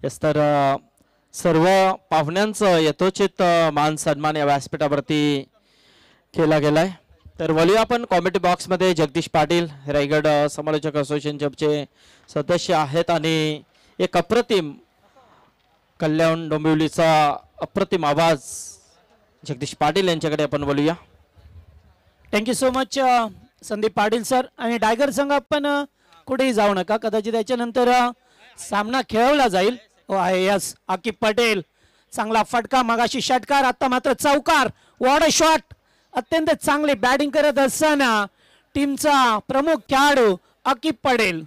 Yes तर सर्व पाहुण्यांचं यथोचित मान सन्मान या व्यासपीठावरती केला गेलाय। तर वळूया आपण कॉमेडी बॉक्समध्ये जगदीश पाटील रायगड समालोचक असोसिएशनचे सदस्य आहेत आणि एक अप्रतिम कल्याण डोंबिवलीचा अप्रतिम आवाज जगदीश पाटील यांच्याकडे आपण बोलूया। Thank you so much Sandeep Patil sir. आणि टायगर संघ आपण कुठेही जाऊ नका, कदाचित त्याच्यानंतर सामना खेळवला जाईल। ओ आहे यस आकिब पटेल, चांगला फटका, मगाशी षटकार, आता मात्र चौकार। व्हॉट अ शॉट, अत्यंत चांगली बॅटिंग करत असताना टीमचा प्रमुख खेळाडू आकिब पटेल।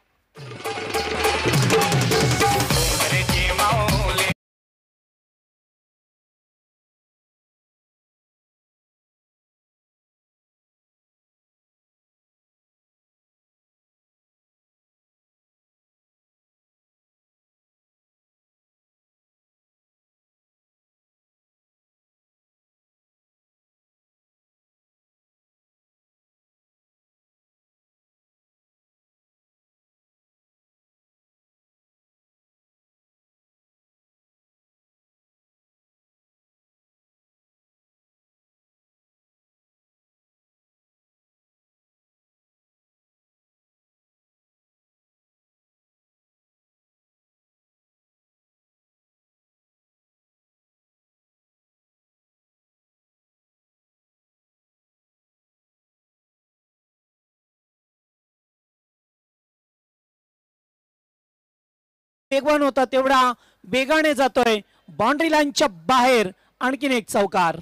वेगवान होता तेवढा वेगाने जातोय, बाउंड्री लाईनच्या बाहेर आणखीन एक चौकार।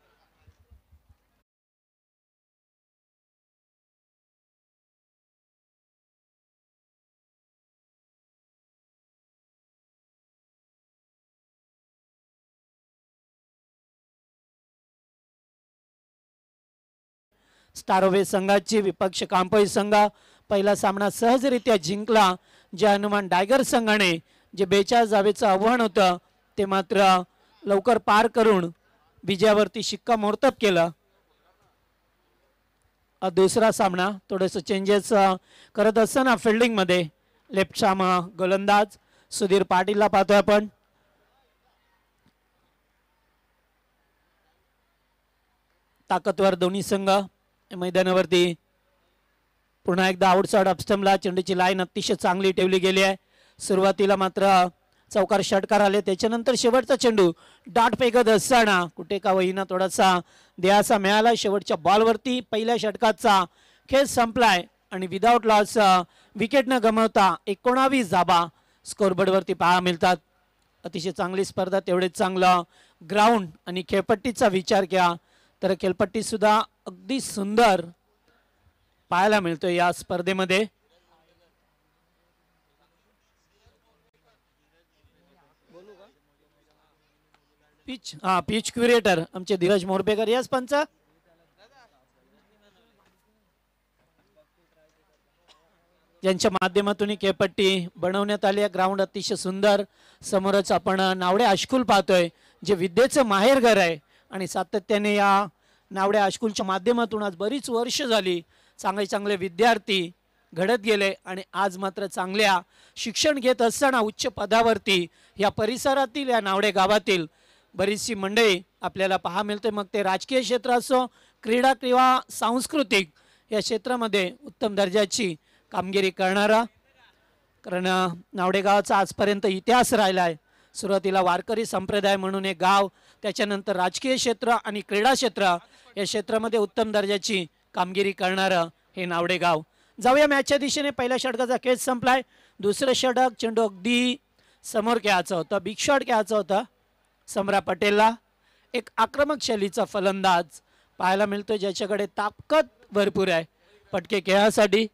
स्टारोवे संघाची विपक्ष कांपोई संघ पहिला सामना सहजरित्या जिंकला। जे हनुमान टायगर संघाने जे 42 धावेचं आव्हान होतं ते मात्र लवकर पार करून विजयावरती शिक्कामोर्तब केलं। दुसरा सामना थोडंसं चेंजेस करत असताना फिल्डिंग मध्ये लेफ्ट आर्म गोलंदाज सुधीर पाटीलला पाहतोय आपण। ताकदवर दोन्ही संघ मैदानावरती। पुन्हा एकदा आउटसाइड ऑफस्टंपला चेंडूची लाईन अतिशय चांगली ठेवली गेली आहे। सुरुवातीला मात्र चौकार षटकार आले, त्याच्यानंतर शेवटचा चेंडू डाट फेकत असताना कुठे का होईना थोडासा दिलासा मिळाला। शेवटच्या बॉलवरती पहिल्या षटकाचा खेळ संपलाय आणि विदाउट लॉस विकेट न गमावता 19 धावा स्कोरबोर्डवरती पाहायला मिळतात। अतिशय चांगली स्पर्धा, तेवढेच चांगलं ग्राउंड आणि खेळपट्टीचा विचार केला तर खेळपट्टी सुद्धा अगदी सुंदर पाहायला मिळतोय या स्पर्धेमध्ये। पिच क्युरेटर आमचे धीरज मोरपेकर। यस पंच, यांच्या माध्यमातून खेळपट्टी बनवण्यात आली आहे। ग्राउंड अतिशय सुंदर। समोरच आपण नावडे हायस्कूल पाहतोय जे विद्येचं माहेरघर आहे आणि सातत्याने या नावडे हायस्कूलच्या माध्यमातून आज बरीच वर्ष झाली चांगले चांगले विद्यार्थी घडत गेले आणि आज मात्र चांगल्या शिक्षण घेत असताना उच्च पदावरती या परिसरातील या नावडे गावातील बरीचशी मंडळी आपल्याला पाहा मिळते। मग ते राजकीय क्षेत्र असो, क्रीडा किंवा सांस्कृतिक या क्षेत्रामध्ये उत्तम दर्जाची कामगिरी करणारा, कारण नावडे गावाचा आजपर्यंत इतिहास राहिला आहे। सुरुवातीला वारकरी संप्रदाय म्हणून एक गाव, त्याच्यानंतर राजकीय क्षेत्र आणि क्रीडा क्षेत्र या क्षेत्रामध्ये उत्तम दर्जाची कामगिरी करणारं हे नावडे गाव। जाऊया मॅचच्या दिशेने। पहिल्या षटकाचा खेळ संपलाय। दुसरं षटक चेंडू अगदी समोर खेळायचा होता, बिग शॉट खेळायचा होता सम्रा पटेलला। एक आक्रमक शैलीचा फलंदाज पाहायला मिळतो ज्याच्याकडे ताकद भरपूर आहे पटके खेळासाठी।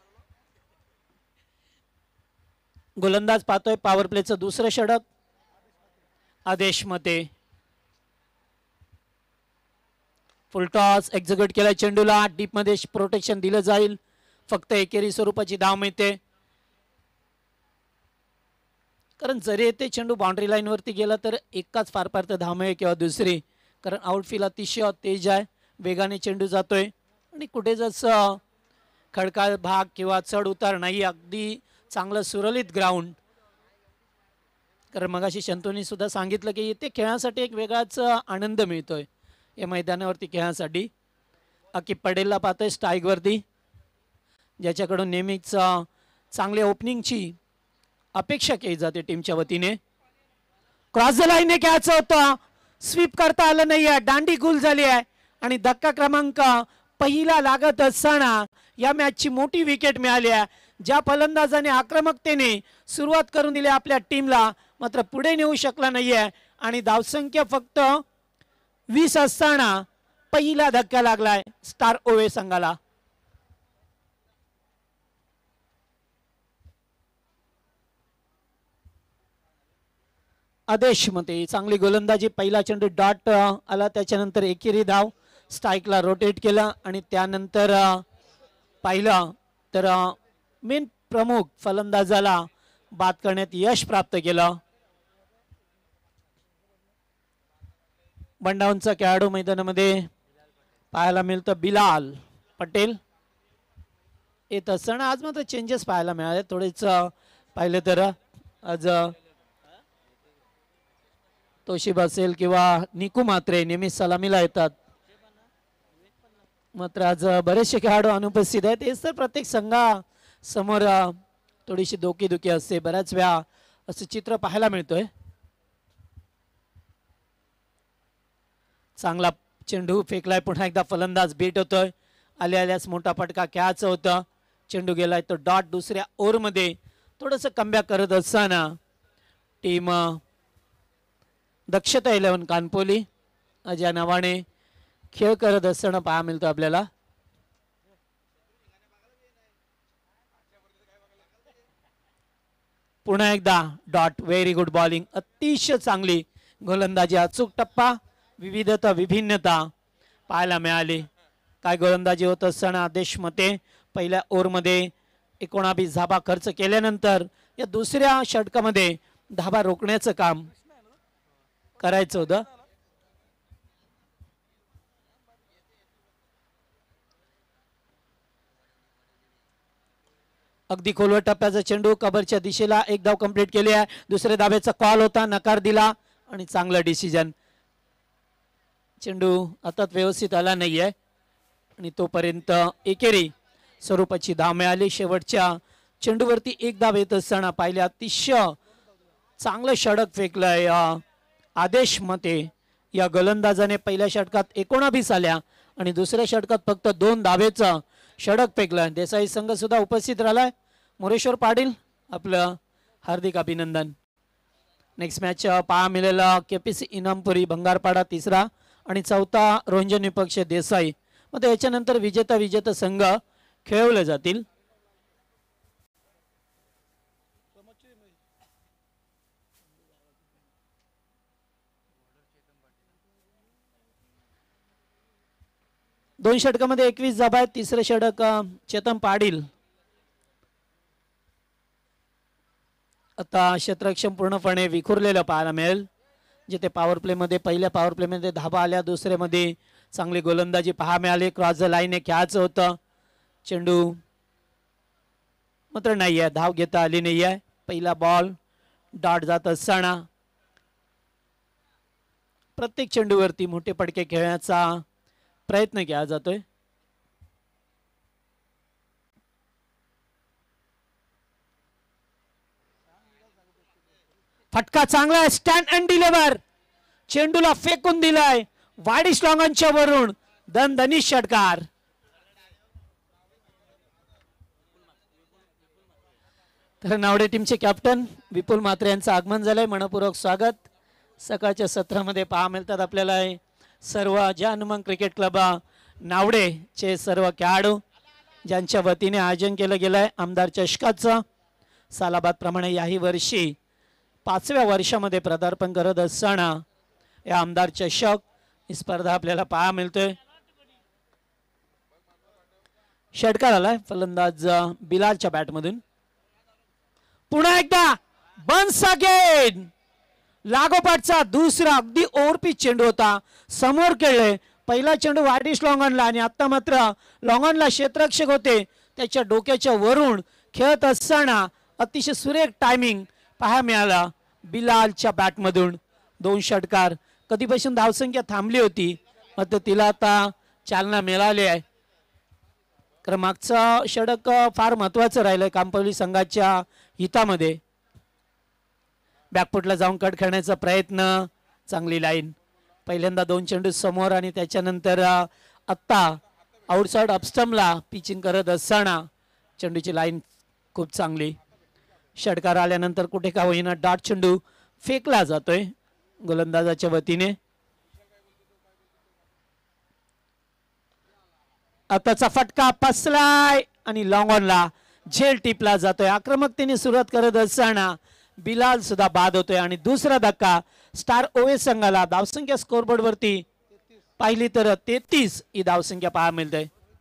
गोलंदाज पाहतोय पॉवर प्लेचं दुसरं षटक आदेश मते। फुल टॉस एक्झिक्यूट केला चेंडूला, डीप मध्ये प्रोटेक्शन दिलं जाईल, फक्त एकेरी स्वरूपाची धाव मिळते। कारण जरी ते चेंडू बाउंड्री लाईन वरती गेला तर एकाच फार फार तर धाव मिळेल किंवा दुसरी, कारण आउटफील्ड अतिशय तेज आहे, वेगाने चेंडू जातोय आणि कुठे जसं खडकाळ भाग किंवा चढ उतार नाही, अगदी चांगलं सुरळीत ग्राउंड। कारण मगाशी शंतूनी सुद्धा सांगितलं की इथे खेळण्यासाठी एक वेगळाच आनंद मिळतोय या मैदानावरती खेळण्यासाठी. अकिब पटेलला पाहतोय स्ट्राईकवरती, ज्याच्याकडून नेहमीच चांगल्या ओपनिंगची अपेक्षा केली जाते टीमच्या वतीने. क्रॉस द लाईनने घ्यायचं होतं, स्वीप करता आलं नाहीये, दांडी गुल झाली आहे आणि धक्का क्रमांक पहिला लागत असताना या मॅचची मोठी विकेट मिळाली आहे. ज्या फलंदाजाने आक्रमकतेने सुरुवात करून दिली आपल्या टीमला, मात्र पुढे नेऊ शकला नाहीये आणि धावसंख्या फक्त 20 असताना पहिला धक्का लागलाय स्टार ओवे संघाला. आदेश मते चांगली गोलंदाजी, पहिला चेंडू डॉट आला, त्याच्यानंतर एकेरी धाव, स्ट्राईकला रोटेट केला आणि त्यानंतर पाहिलं तर मेन प्रमुख फलंदाजाला बाद करण्यात यश प्राप्त केलं. बंडाऊनचा खेळाडू मैदानामध्ये पाहायला मिळतं बिलाल पटेल येत असताना. आज मात्र चेंजेस पाहायला मिळाले थोडेच. पाहिलं तर आज तोशिब असेल किंवा निकू मात्रे नेहमी सलामीला येतात, मात्र आज बरेचसे खेळाडू अनुपस्थित आहेत. हेच तर प्रत्येक संघासमोर थोडीशी धोकीधुकी असते, बऱ्याच वेळा असं चित्र पाहायला मिळतोय. चांगला चेंडू फेकलाय, पुन्हा एकदा फलंदाज बीट होतोय. आल्यास मोठा फटका खेळायचं होतं, चेंडू गेलाय तो डॉट. दुसऱ्या ओव्हरमध्ये थोडंसं कमबॅक करत असताना टीम दक्षता 11 कानपोली ज्या नावाने खेळ करत असताना पाहायला मिळतं आपल्याला. पुन्हा एकदा डॉट. व्हेरी गुड बॉलिंग, अतिशय चांगली गोलंदाजी, अचूक टप्पा, विविधता विभिन्नता पाहायला मिळाली. काय गोलंदाजी होत असताना आदेश मते पहिल्या ओव्हरमध्ये 19 धाबा खर्च केल्यानंतर या दुसऱ्या षटकामध्ये धाबा रोखण्याचं काम करायचं होतं. अगदी खोलवर टप्प्याचा चेंडू, कबरच्या दिशेला, एक धाव कंप्लीट केली आहे. दुसऱ्या धाब्याचा कॉल होता, नकार दिला आणि चांगलं डिसिजन. चेंडू हातात व्यवस्थित आला नाहीये आणि तोपर्यंत एकेरी स्वरूपाची धाव मिळाली. शेवटच्या चेंडूवरती एक धाव येत असताना पाहिले अतिशय चांगलं षटक फेकलंय आदेश मते या गोलंदाजाने. पहिल्या षटकात 19 आल्या आणि दुसऱ्या षटकात फक्त 2 धावेचं षटक फेकलं. देसाई संघ सुद्धा उपस्थित राहिलाय. मोरेश्वर पाटील आपलं हार्दिक अभिनंदन. नेक्स्ट मॅच पाहा मिळालेला केपीसी इनामपुरी भंगारपाडा तिसरा आणि चौथा रोंजन विपक्ष देसाई. मग याच्यानंतर विजेता संघ खेळवले जातील. दोन षटकामध्ये 21 धाबा आहेत. तिसरे षटक चेतन पाटील. आता क्षेत्ररक्षण पूर्णपणे विखुरलेलं पाहायला मिळेल. जिथे पॉवर प्ले मध्ये पहिल्या पॉवर प्ले मध्ये धाबा आल्या, दुसऱ्यामध्ये चांगली गोलंदाजी पाहा मिळाली. क्रॉस द लाईनने खेळायचं होतं, चेंडू मात्र नाही आहे, धाव घेता आली नाही आहे. पहिला बॉल डॉट जात असताना प्रत्येक चेंडूवरती मोठे पडके खेळण्याचा प्रयत्न केला जातोय. फटका चांगला आहे, स्टँड अँड डिलिव्हर, चेंडूला फेकून दिलाय वाडिश लॉंगनच्या वरून. दणदणीत षटकार. तर नावडे टीमचे कॅप्टन विपुल म्हात्रे यांचं आगमन झालंय. मनपूर्वक स्वागत. सकाळच्या सत्रामध्ये पहा मिळतात आपल्याला सर्व ज्या हनुमान क्रिकेट क्लब नावडे चे सर्व खेळाडू ज्यांच्या वतीने आयोजन केलं गेलंय आमदार चषकाचं. सालाबाद प्रमाणे याही वर्षी 5व्या वर्षामध्ये पदार्पण करत असताना या आमदार चषक ही स्पर्धा आपल्याला पाहा मिळतोय. षटकार आलाय फलंदाज बिलालच्या बॅटमधून. पुन्हा एकदा बन्स अगेन. लागोपाठचा दुसरा अगदी ओव्हरपिच चेंडू होता, समोर खेळले. पहिला चेंडू वाडिश लॉंगनला आणि आता मात्र लॉंगनला क्षेत्ररक्षक होते त्याच्या डोक्याच्या वरून खेळत असताना अतिशय सुरेख टायमिंग पाहायला मिळाला. बिलालच्या बॅटमधून 2 षटकार. कधीपासून धावसंख्या थांबली होती मात्र तिला आता चालना मिळाली आहे. कारण मागचा षटक फार महत्वाचं राहिलंय कांपवली संघाच्या हितामध्ये. बॅकफुटला जाऊन कट खेळण्याचा प्रयत्न. चांगली लाईन. पहिल्यांदा 2 चेंडू समोर आणि त्याच्यानंतर आत्ता आउटसाइड अपस्टम्पला पिचिंग करत असताना चेंडूची लाईन खूप चांगली. षटकार आल्यानंतर कुठे का होईना डॉट चेंडू फेकला जातोय गोलंदाजाच्या वतीने. आताचा फटका पसलाय आणि लॉंग ऑनला झेल टिपला जातोय. आक्रमकतेने सुरुवात करत असताना बिलाल सुद्धा बाद होतोय आणि दुसरा धक्का स्टार ओएस संघाला. धावसंख्या स्कोरबोर्ड वरती पाहिली तर 33 ही धावसंख्या पाहायला मिळते.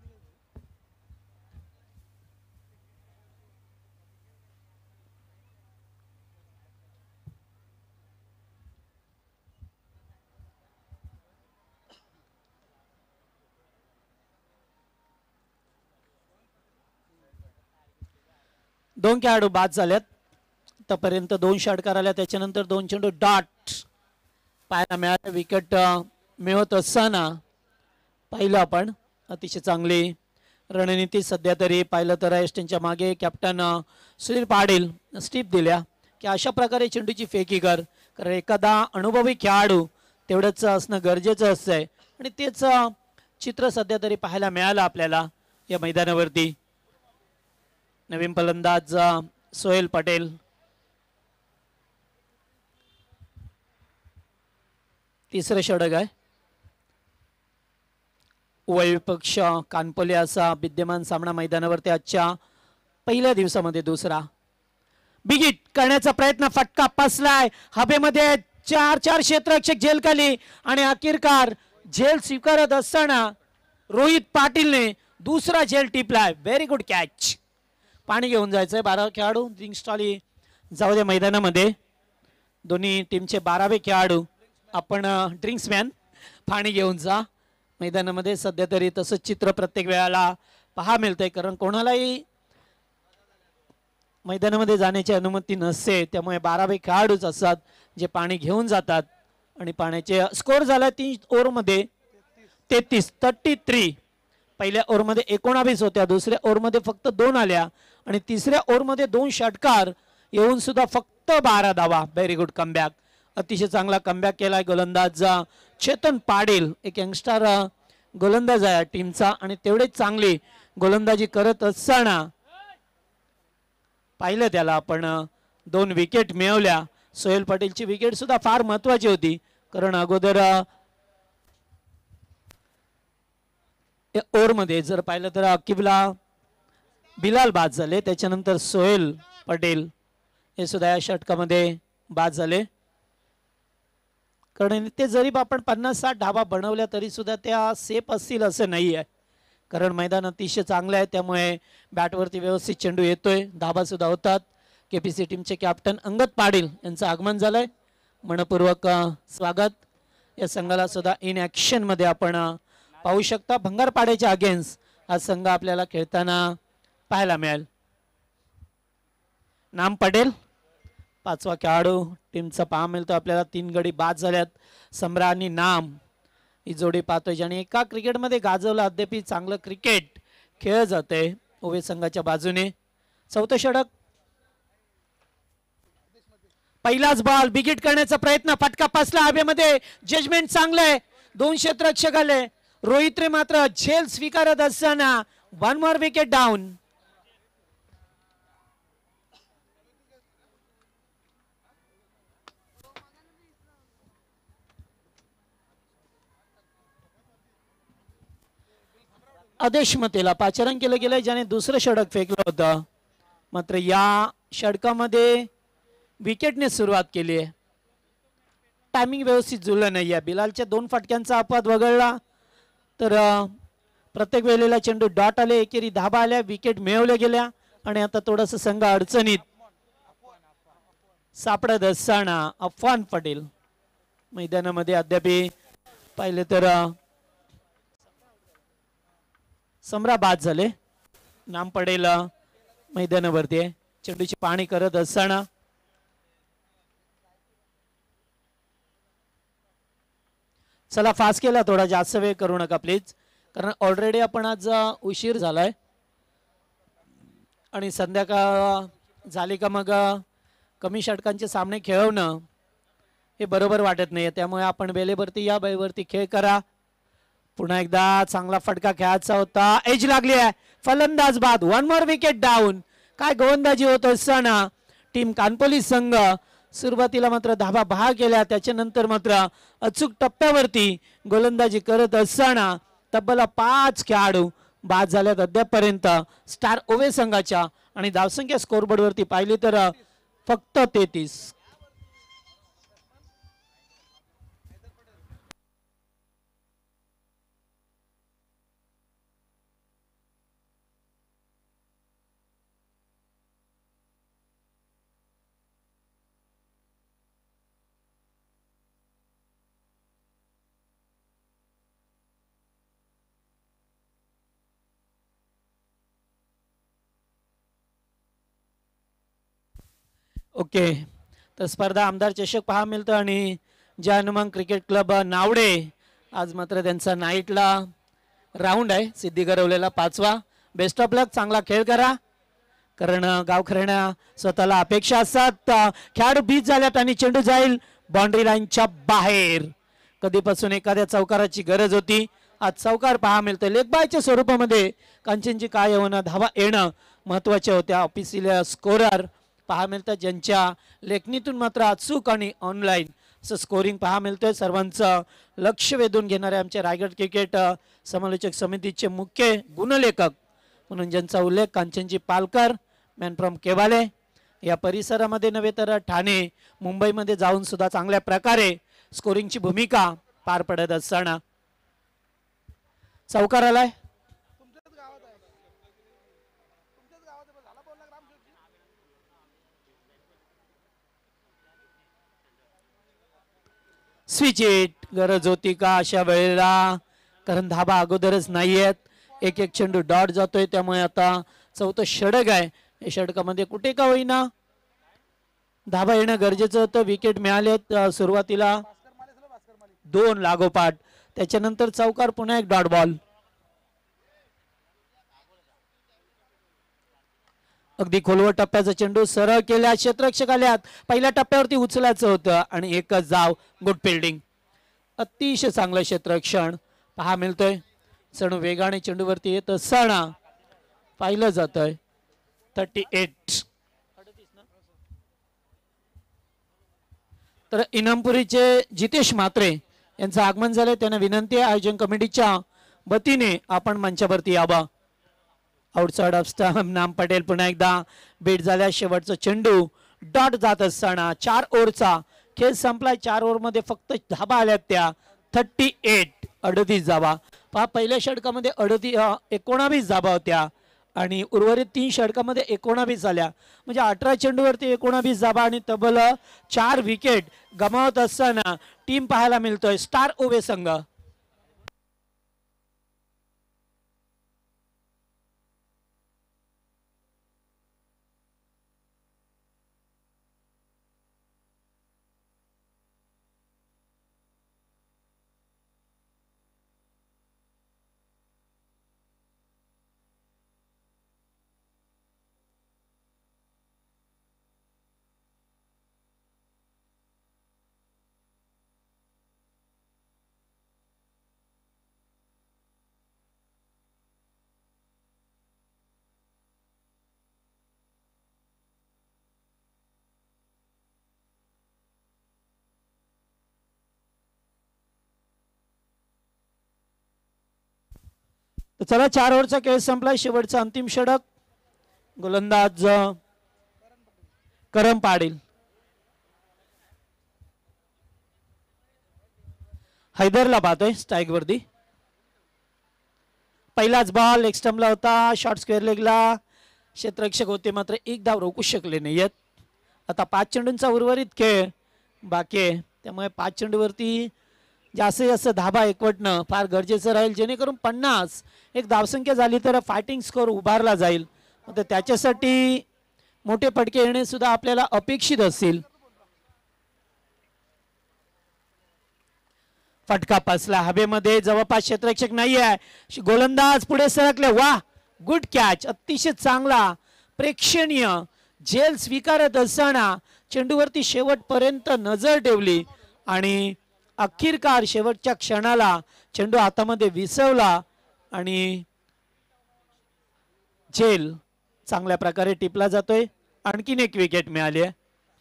दोन खेळाडू बाद झाल्यात. आतापर्यंत 2 षटकार आल्या त्याच्यानंतर 2 चेंडू डॉट पाहायला मिळाले. विकेट मिळवत असताना पाहिलं आपण अतिशय चांगली रणनीती. सध्या तरी पाहिलं तर एस्टेनच्या मागे कॅप्टन सुधीर पाटील स्टीप दिल्या की अशा प्रकारे चेंडूची फेकी कर. कारण एखादा अनुभवी खेळाडू तेवढंच असणं गरजेचं असतंय आणि तेच चित्र सध्या तरी पाहायला मिळालं आपल्याला या मैदानावरती. नवीन फलंदाज सोहेल पटेल. तिसरं षटक आहे. उभय विपक्ष कानपले असा विद्यमान सामना मैदानावरती आजच्या पहिल्या दिवसामध्ये दुसरा. बिग हिट करण्याचा प्रयत्न. फटका पसलाय हवेमध्ये. 4 क्षेत्ररक्षक झेल खाली आणि अखेरकार झेल स्वीकारत असताना रोहित पाटीलने दुसरा झेल टिपलाय. Very good catch. पाणी घेऊन जायचंय. 12 खेळाडू ड्रिंक्स ट्रॉली जाऊ दे मैदानामध्ये. दोन्ही टीमचे 12वे खेळाडू आपण ड्रिंक्स मॅन पाणी घेऊन जा मैदानामध्ये. सध्या तरी तसंच चित्र प्रत्येक वेळाला पहा मिळतंय कारण कोणालाही मैदानामध्ये जाण्याची अनुमती नसते. त्यामुळे 12वे खेळाडूच असतात जे पाणी घेऊन जातात. आणि पाण्याचे स्कोर झाला 3 ओव्हरमध्ये 33. पहिल्या ओव्हरमध्ये 19 होत्या. दुसऱ्या ओव्हरमध्ये फक्त 2 आल्या आणि तिसऱ्या ओव्हरमध्ये 2 षटकार येऊन सुद्धा फक्त 12 धावा. Very good comeback. अतिशय चांगला कमबॅक केलाय गोलंदाज चेतन पाटील. एक यंगस्टर गोलंदाज आहे टीमचा आणि तेवढेच चांगली गोलंदाजी करत असताना पाहिलं त्याला आपण 2 विकेट मिळवल्या. सोहेल पटेलची विकेट सुद्धा फार महत्वाची होती कारण अगोदर ओव्हरमध्ये जर पाहिलं तर अकिबला बिलाल बाद झाले. त्याच्यानंतर सोहेल पटेल हे सुद्धा या षटकामध्ये बाद झाले. कारण ते जरी आपण 50-60 धावा बनवल्या तरी सुद्धा त्या सेफ असतील असं नाही आहे. कारण मैदान अतिशय चांगलं आहे त्यामुळे बॅटवरती व्यवस्थित चेंडू येतोय. धावा सुद्धा होतात. केपीसी टीमचे कॅप्टन अंगद पाटील यांचं आगमन झालंय. मनपूर्वक स्वागत. या संघाला सुद्धा इन ऍक्शन मध्ये आपण पाहू शकता. भंगारपाड्याच्या अगेन्स्ट हा संघ आपल्याला खेळताना पाहायला मिळेल. नाम पटेल 5वा खेळाडू टीमचा पाहा मिळतो आपल्याला. 3 गडी बाद झाल्यात. सम्रा आणि नाम ही जोडी पाहतोय ज्याने एका क्रिकेटमध्ये गाजवलं. अद्याप चांगलं क्रिकेट खेळ जाते ओवे संघाच्या बाजूने. 4थं षटक. पहिलाच बॉल. बिग हिट करण्याचा प्रयत्न. फटका पसला हवेमध्ये. जजमेंट चांगलं आहे. 2 क्षेत्ररक्षक आले. रोहित रे मात्र झेल स्वीकारत असताना 1 मोर विकेट डाऊन. आदेश मतेला पाचारण केलं गेलंय ज्याने दुसरं षटक फेकलं होतं. मात्र या षटकामध्ये विकेटने सुरुवात केली आहे. टायमिंग व्यवस्थित जुळलं नाही आहे. बिलालच्या 2 फटक्यांचा अपवाद वगळला तर प्रत्येक वेळेला चेंडू डॉट आले. एकेरी धाबा आल्या. विकेट मिळवल्या गेल्या आणि आता थोडस संघ अडचणीत सापडत असताना अफवान पटेल मैदानामध्ये अद्याप पाहिले तर सम्रा बाद झाले. नाम पडेल मैदानावरती चेंडूची पाहणी करत असताना चला फास्ट केला, थोडा जास्त वेळ करू नका प्लीज, कारण ऑलरेडी आपण आज उशीर झालाय आणि संध्याकाळ झाली का मग कमी षटकांचे सामने खेळवणं हे बरोबर वाटत नाही. त्यामुळे आपण वेळेवरती या वेळेवरती खेळ करा. पुन्हा एकदा चांगला फटका खेळायचा होता, एज लागली आहे, फलंदाज बाद, 1 मोर विकेट डाऊन. काय गोलंदाजी होत असताना टीम कानपोली संघ सुरुवातीला मात्र धाबा बहा केल्या, त्याच्यानंतर मात्र अचूक टप्प्यावरती गोलंदाजी करत असताना तब्बल 5 खेळाडू बाद झाल्यात अद्यापपर्यंत स्टार ओवे संघाच्या. आणि धावसंख्या स्कोरबोर्ड वरती पाहिली तर फक्त 33. ओके, तर स्पर्धा आमदार चषक पहा मिळतं आणि जे हनुमान क्रिकेट क्लब नावडे आज मात्र त्यांचा नाईटला राऊंड आहे, सिद्धी गरवलेला 5वा. बेस्ट ऑफ लक, चांगला खेळ करा, कारण गावखऱ्यांना स्वतःला अपेक्षा असतात. खेळाडू बीज झाल्यात आणि चेंडू जाईल बाउंड्री लाईनच्या बाहेर. कधीपासून एखाद्या चौकाराची गरज होती, आज चौकार पहा मिळतं. लेगबायच्या स्वरूपामध्ये कांचनजी काय होणं, धावा येणं महत्वाच्या होत्या. ऑफिशियल स्कोरर पहा मिळतात, ज्यांच्या लेखणीतून मात्र अचूक आणि ऑनलाईन असं स्कोरिंग पहा मिळतंय. सर्वांचं लक्ष वेधून घेणारे आमचे रायगड क्रिकेट समालोचक समितीचे मुख्य गुणलेखक म्हणून ज्यांचा उल्लेख कांचनजी पालकर, मॅन फ्रॉम केवाले, या परिसरामध्ये नव्हे तर ठाणे मुंबईमध्ये जाऊन सुद्धा चांगल्या प्रकारे स्कोरिंगची भूमिका पार पडत असताना चौकार आलाय. स्विच इट, गरज होती का अशा वेळेला, कारण धाबा अगोदरच नाहीयेत. एक एक चेंडू डॉट जातोय, त्यामुळे आता 4थं षटक आहे. या षटकामध्ये कुठे का होईना धाबा येणं गरजेचं होतं. विकेट मिळालेत सुरुवातीला 2 लागोपाठ, त्याच्यानंतर चौकार, पुन्हा एक डॉट बॉल. अगदी खोलवर टप्प्याचा चेंडू सरळ केल्या, क्षेत्ररक्षक आल्यात, पहिल्या टप्प्यावरती उचलायचं होतं आणि एकच धाव. गुड फिल्डिंग, अतिशय चांगलं क्षेत्ररक्षण पहा मिळतोय. चेंडू वेगाने चेंडूवरती येत असताना पाहिलं जातंय 38. तर इनामपुरीचे जितेश म्हात्रे यांचं आगमन झालंय, त्यांना विनंती आहे आयोजन कमिटीच्या वतीने आपण मंचावरती यावं. आउटसाइड ऑफ स्टंप, नाम पटेल पुन्हा एकदा बीट झाल्या. शेवटचा चेंडू डॉट जात असताना 4 ओव्हरचा खेळ संपलाय. 4 ओव्हरमध्ये फक्त धाबा आल्यात त्या 38, 38 धाबा. पहा, पहिल्या षटकामध्ये 19 धाबा होत्या आणि उर्वरित 3 षटकामध्ये 19 आल्या, म्हणजे 18 चेंडूवरती 19 धाबा आणि तब्बल 4 विकेट गमावत असताना टीम पाहायला मिळतोय स्टार ओवे संघ. तर चला, 4 ओव्हरचा खेळ संपलाय. शेवटचा अंतिम षटक, गोलंदाज करम पाटील. हैदरला पाहतोय स्ट्राईक वरती. पहिलाच बॉल लेग स्टंपला होता, शॉर्ट स्क्वेअर लेगला क्षेत्ररक्षक होते, मात्र एक धाव रोखू शकले नाहीयेत. आता 5 चेंडूंचा उर्वरित खेळ बाकी आहे, त्यामुळे 5 चेंडूवरती जास्तीत जास्त धाबा एकवटणं फार गरजेचं राहील, जेणेकरून 50 एक धावसंख्या झाली तर फायटिंग स्कोर उभारला जाईल. तर त्याच्यासाठी मोठे फटके येणे सुद्धा आपल्याला अपेक्षित असतील. फटका पासला हवेमध्ये, जवळपास क्षेत्ररक्षक नाही आहे, गोलंदाज पुढे सरकले. वा, गुड कॅच, अतिशय चांगला प्रेक्षणीय झेल स्वीकारत असताना चेंडूवरती शेवटपर्यंत नजर ठेवली आणि अखेरकार शेवटच्या क्षणाला चेंडू हातामध्ये विसवला आणि झेल चांगल्या प्रकारे टिपला जातोय. आणखीन एक विकेट मिळाली आहे.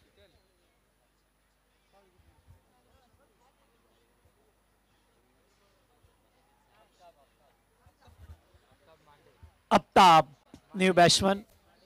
Aftab new batsman.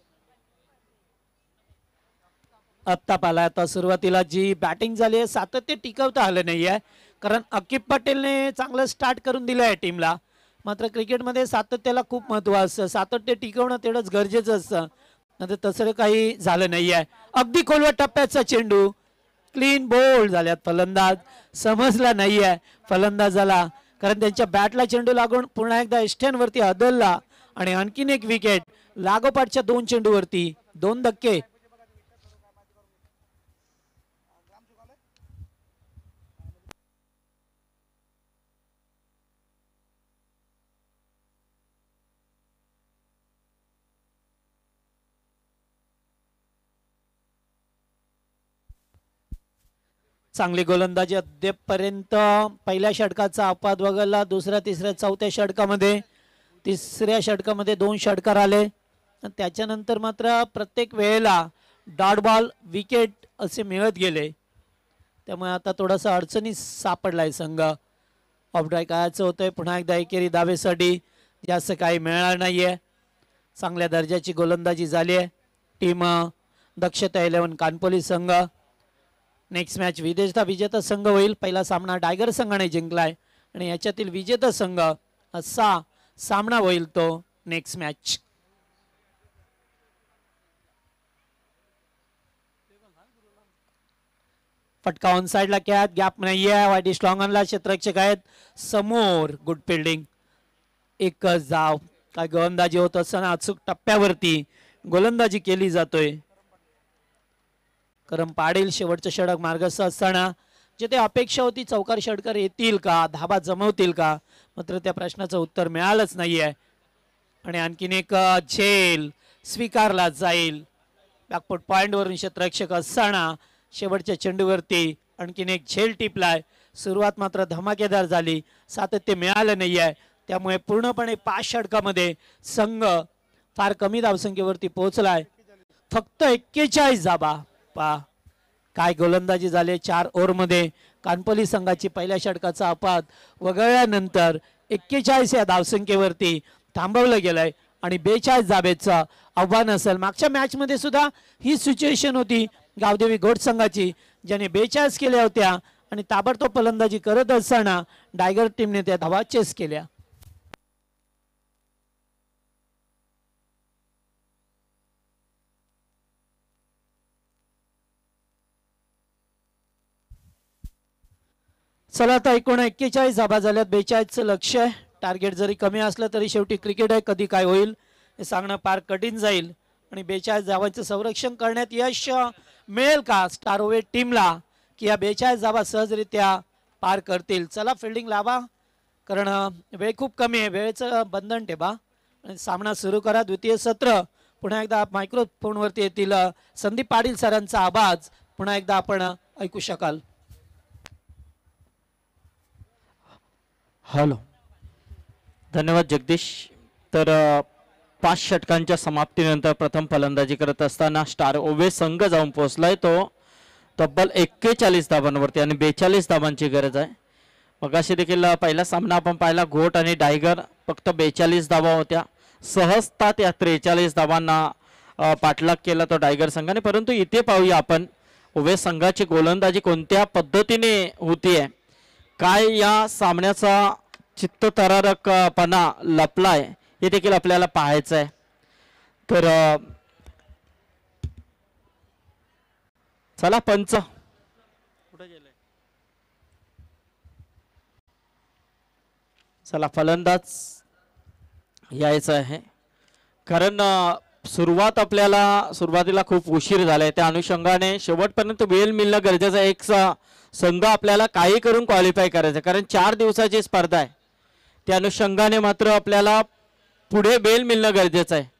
आफ्ताब आला. आता सुरुवातीला जी बॅटिंग झाली आहे सातत्य टिकवता आलं नाहीये, कारण अकिब पटेलने चांगलं स्टार्ट करून दिलं आहे टीमला. मात्र क्रिकेटमध्ये सातत्याला खूप महत्व असतं, सातत्य टिकवणं तेवढंच गरजेचं असतं. नंतर तसं काही झालं नाहीये. अगदी खोलवर टप्प्याचा चेंडू, क्लीन बोल्ड झाल्यात. फलंदाज समजला नाहीये फलंदाजाला, कारण त्यांच्या बॅटला चेंडू लागून पुन्हा एकदा एस्ट्यांवरती आदळला आणि आणखीन एक विकेट लागोपाठच्या 2 चेंडूवरती 2 धक्के. चांगली गोलंदाजी अद्यापपर्यंत. पहिल्या षटकाचा अपवाद वगळला, दुसऱ्या तिसऱ्या चौथ्या षटकामध्ये, तिसऱ्या षटकामध्ये 2 षटकार आले. त्याच्यानंतर मात्र प्रत्येक वेळेला डॉट बॉल विकेट असे मिळत गेले. त्यामुळे आता थोडासा अडचणी सापडलाय संघ. ऑफ ड्राय कायचं होतंय, पुन्हा एकदा एकेरी दावेसाठी जास्त काही मिळणार नाहीये. चांगल्या दर्जाची गोलंदाजी झाली आहे. टीम दक्षता 11 कानपोली संघ. नेक्स्ट मॅच विदेशचा विजेता संघ होईल. पहिला सामना टायगर संघाने जिंकलाय आणि याच्यातील विजेता संघ असा सामना होईल तो नेक्स्ट मॅच. फटका ऑन साइडला कॅच, गॅप नाहीये. वाईट स्ट्रॉंग ऑनला क्षेत्ररक्षक आहेत समोर. गुड फिल्डिंग, एकच धाव. काय गोलंदाजी होत असताना अचूक टप्प्यावरती गोलंदाजी केली जातोय. करम पाडील शेवटचं षटक मार्गस्थ असताना जिथे अपेक्षा होती चौकार षटकार येतील का, धाबा जमवतील का, मात्र त्या प्रश्नाचं उत्तर मिळालंच नाहीये. आणि आणखीन एक झेल स्वीकारला जाईल. बॅकफूट पॉइंट वरून क्षेत्ररक्षक असताना शेवटच्या चेंडूवरती आणखीन एक झेल टिपलाय. सुरुवात मात्र धमाकेदार झाली, सातत्य मिळालं नाहीये. त्यामुळे पूर्णपणे 5 षटकामध्ये संघ फार कमी धावसंख्येवरती पोहोचलाय. फक्त 41 धाबा. पा काय गोलंदाजी झाले 4 ओव्हरमध्ये. कानपोली संघाची पहिल्या षटकाचा अपवाद वगळल्यानंतर 41 या धावसंख्येवरती थांबवलं गेलंय आणि 42 धाब्याचं आव्हान असेल. मागच्या मॅच मध्ये सुद्धा ही सिच्युएशन होती गावदेवी घोट संघाची, ज्याने 42 केल्या होत्या आणि ताबडतोब फलंदाजी करत असताना टायगर टीमने त्या धावा चेस केल्या. चला आता एकूण 41 धाबा झाल्यात. 42चं लक्ष आहे. टार्गेट जरी कमी असलं तरी शेवटी क्रिकेट आहे, कधी काय होईल हे सांगणं फार कठीण जाईल. आणि 42 धावांचं संरक्षण करण्यात यश मिळेल का स्टार ओव्हेट टीमला, की या 42 धावा सहजरित्या पार करतील. चला फिल्डिंग लावा, कारण वेळ खूप कमी आहे. वेळेचं बंधन ठेवा आणि सामना सुरू करा. द्वितीय सत्र पुन्हा एकदा मायक्रोफोनवरती येतील संदीप पाटील सरांचा आवाज पुन्हा एकदा आपण ऐकू शकाल. हॅलो, धन्यवाद जगदीश. तर 5 षटकांच्या समाप्तीनंतर प्रथम फलंदाजी करत असताना स्टार ओवे संघ जाऊन पोहोचलाय तो तब्बल 41 धाबांवरती आणि 42 धाबांची गरज आहे. मगाशी देखील पहिला सामना आपण पाहिला, घोट आणि टायगर फक्त 42 धाबा होत्या. सहजता त्या 43 धाबांना पाठलाग केला तो टायगर संघाने. परंतु इथे पाहूया आपण ओवे संघाची गोलंदाजी कोणत्या पद्धतीने होतीये, काय या सामन्याचा चित्तथरारकपणा लपलाय हे देखील आपल्याला पाहायचं आहे. तर चला पंच कुठे गेले, चला फलंदाज यायचं आहे. कारण सुरुवात आपल्याला सुरुवातीला खूप उशीर झालाय, त्या अनुषंगाने शेवटपर्यंत वेळ मिळणं गरजेचं आहे. एक संघ आपल्याला काही करून क्वालिफाय करायचं, कारण 4 दिवसाची स्पर्धा आहे. त्या अनुषंगाने मात्र आपल्याला पुढे बेल मिळणं गरजेचं आहे.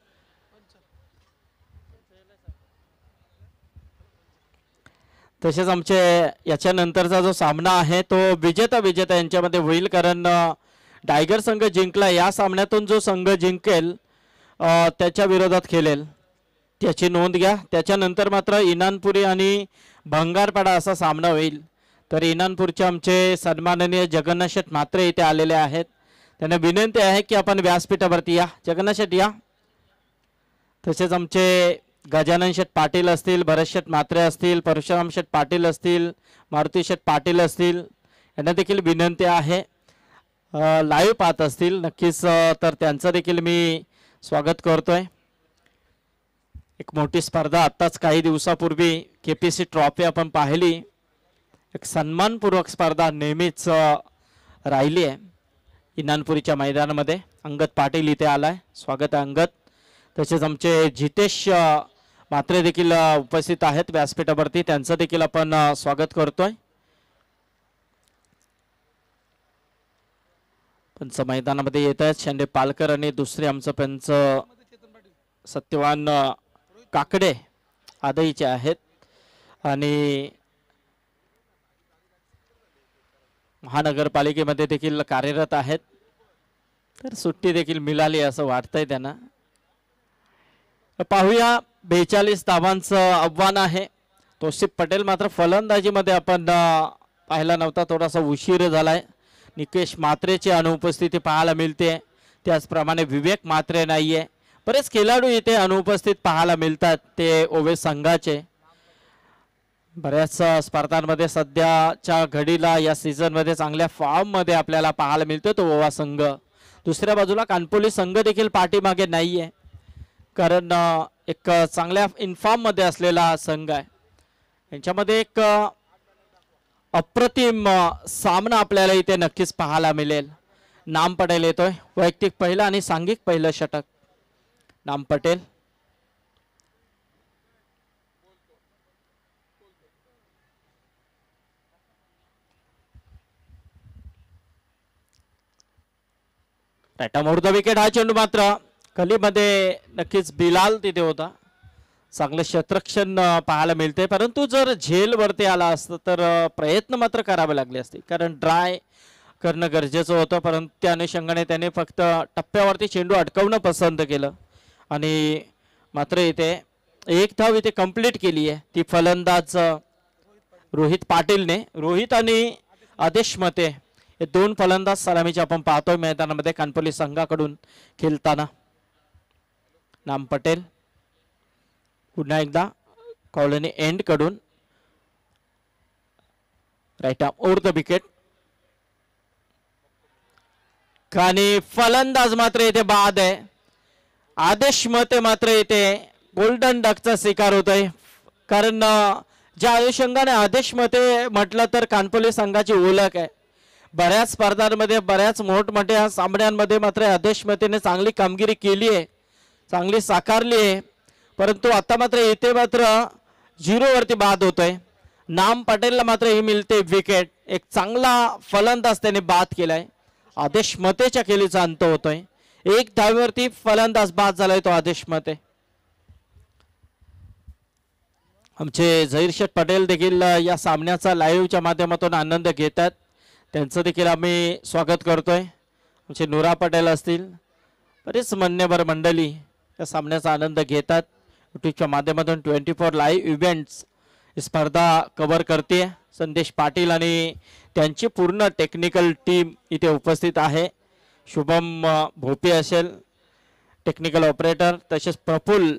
तसेच आमचे याच्यानंतरचा जो सामना आहे तो विजेता यांच्यामध्ये होईल, कारण टायगर संघ जिंकला. या सामन्यातून जो संघ जिंकेल त्याच्या विरोधात खेळेल, त्याची नोंद घ्या. त्याच्यानंतर मात्र इनानपुरी आणि भंगारपाडा असा सामना होईल. तर इनानपूरचे आमचे सन्माननीय जगन्नाथ शेठ म्हात्रे इथे आलेले आहेत. त्यांना विनंती आहे की आपण व्यासपीठावरती या. जगन्नाथ शेठ या. तसेच आमचे गजानन शेठ पाटील असतील, भरत शेठ म्हात्रे असतील, परशुराम शेठ पाटील असतील, मारुती शेठ पाटील असतील, यांना देखील विनंती आहे लाईव्ह पाहत असतील नक्कीच, तर त्यांचं देखील मी स्वागत करतोय. एक मोठी स्पर्धा आत्ताच काही दिवसापूर्वी KPC ट्रॉफी आपण पाहिली. एक सन्मानपूर्वक स्पर्धा नेहमीच राहिली आहे इनानपुरीच्या मैदानामध्ये. अंगद पाटील इथे आलाय, स्वागत आहे अंगद. तसेच आमचे जितेश म्हात्रे देखील उपस्थित आहेत व्यासपीठावरती, त्यांचं देखील आपण स्वागत करतोय. पंच मैदानामध्ये येत आहेत शेंडे पालकर आणि दुसरे आमचं पंच सत्यवान काकडे आदईचे आहेत. आणि महानगरपालिकेमध्ये देखील कार्यरत आहेत, तर सुट्टी देखील मिळाली असं वाटतंय त्यांना. पाहूया, 42 धावांचं आव्हान आहे. तौसिफ पटेल मात्र फलंदाजीमध्ये आपण पाहिला नव्हता, थोडासा उशीर झालाय. निकेश म्हात्रेची अनुपस्थिती पाहायला मिळते, त्याचप्रमाणे विवेक म्हात्रे नाहीये. बरेच खेळाडू इथे अनुपस्थित पाहायला मिळतात ते ओवे संघाचे. बऱ्याच स्पर्धांमध्ये सध्याच्या घडीला या सीझन मध्ये चांगल्या फॉर्म मध्ये आपल्याला पाहायला मिळतो तो ओवा संघ. दुसऱ्या बाजूला कानपोली संघ देखील पाठीमागे नाहीये, कारण एक चांगल्या इन्फॉर्म मध्ये असलेला संघ आहे. यांच्यामध्ये एक अप्रतिम सामना आपल्याला इथे नक्कीच पाहायला मिळेल. नाम पटेल येतोय, वैयक्तिक पहिलं आणि सांघिक पहिलं षटक. नाम पटेल, टाटा मोडदा विकेट. हा चेंडू मात्र कलीमध्ये नक्कीच बिलाल तिथे होता, चांगलं क्षेत्ररक्षण पाहायला मिळते. परंतु जर झेल वरती आला असतं तर प्रयत्न मात्र करावे लागले असते, कारण ड्राय करणं गरजेचं होतं. परंतु त्या अनुषंगाने त्याने फक्त टप्प्यावरती चेंडू अडकवणं पसंत केलं आणि मात्र इथे एक धाव इथे कंप्लीट केली आहे ती फलंदाज रोहित पाटीलने. रोहित आणि आदेश मते हे दोन फलंदाज सलामीचे आपण पाहतोय मैदानामध्ये कानपोली संघाकडून खेळताना. नाम पटेल पुन्हा एकदा कॉलनी एंड कडून right arm over the wicket. आणि फलंदाज मात्र इथे बाद आहे. आदेश मते मात्र इथे गोल्डन डकचा शिकार होतोय, कारण ज्या अनुषंगाने आदेश मते म्हटलं तर कानपोली संघाची ओळख आहे. बऱ्याच स्पर्धांमध्ये बऱ्याच मोठमोठ्या सामन्यांमध्ये मात्र आदेश मतेने चांगली कामगिरी केली आहे, चांगली साकारली आहे. परंतु आता मात्र इथे मात्र 0 वरती बाद होतोय. नाम पटेलला मात्र ही मिळते विकेट. एक चांगला फलंदाज त्याने बाद केलाय. आदेश मतेच्या खेळीचा अंत होतोय. एक धावेवरती फलंदाज बाद झालाय तो आदेश मते. आमचे झहीर शेठ पटेल देखील या सामन्याचा लाईव्हच्या माध्यमातून आनंद घेतात, त्यांचं देखील आम्ही स्वागत करतोय. आमचे नुरा पटेल असतील, बरेच मान्यवर मंडळी या सामन्याचा आनंद घेतात. यूट्यूबच्या माध्यमातून 24 लाईव्ह इव्हेंट्स स्पर्धा कव्हर करते. संदेश पाटील आणि त्यांची पूर्ण टेक्निकल टीम इथे उपस्थित आहे. शुभम भोपे असेल टेक्निकल ऑपरेटर, तसेच प्रफुल्ल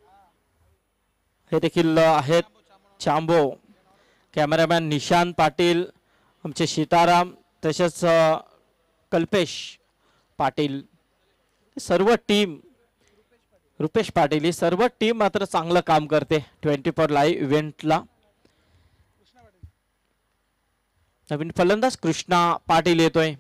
हे देखील आहेत. चांबो कॅमेरामॅन निशांत पाटील, आमचे सीताराम, तसेच कल्पेश पाटील, सर्व टीम, रुपेश पाटील, ही सर्व टीम मात्र चांगलं काम करते 24 लाईव्ह इव्हेंटला. नवीन फलंदाज कृष्णा पाटील येतोय.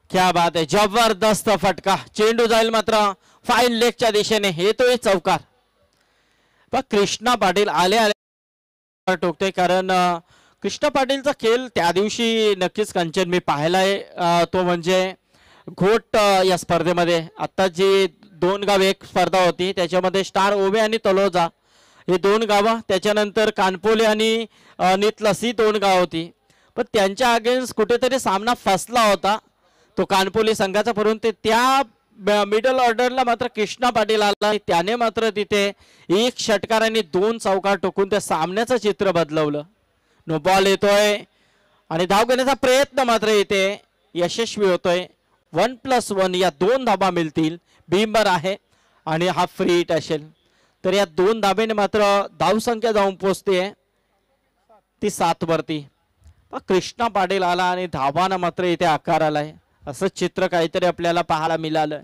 क्या बात आहे, जबरदस्त फटका. चेंडू जाईल मात्र फाईन लेगच्या दिशेने. येतोय चौकार. पण कृष्णा पाटील आले आले टोकतोय, कारण कृष्णा पाटीलचा खेळ त्या दिवशी नक्कीच कंचन मी पाहिलाय. तो म्हणजे घोट या स्पर्धेमध्ये आता जी 2 गाव एक स्पर्धा होती त्याच्यामध्ये स्टार ओवे आणि तलोजा हे 2 गावं, त्याच्यानंतर कानपोले आणि नितलस ही 2 गाव होती. पण त्यांच्या अगेन्स्ट कुठेतरी सामना फसला होता तो कानपोली संघाचा, परंतु त्या मिडल ऑर्डरला मात्र कृष्णा पाटील आला. त्याने मात्र तिथे 1 षटकार आणि 2 चौकार टोकून त्या सामन्याचं चित्र बदलवलं. नो बॉल येतोय आणि धाव घेण्याचा प्रयत्न मात्र इथे यशस्वी होतोय. 1+1 या 2 धाबा मिळतील. बिंबर आहे आणि हा फ्री हिट असेल, तर या 2 धाब्याने मात्र धावसंख्या जाऊन पोहोचते ती 7 वरती. कृष्णा पाटील आला आणि धावानं मात्र इथे आकार आलाय. असं चित्र काहीतरी आपल्याला पाहायला मिळालं.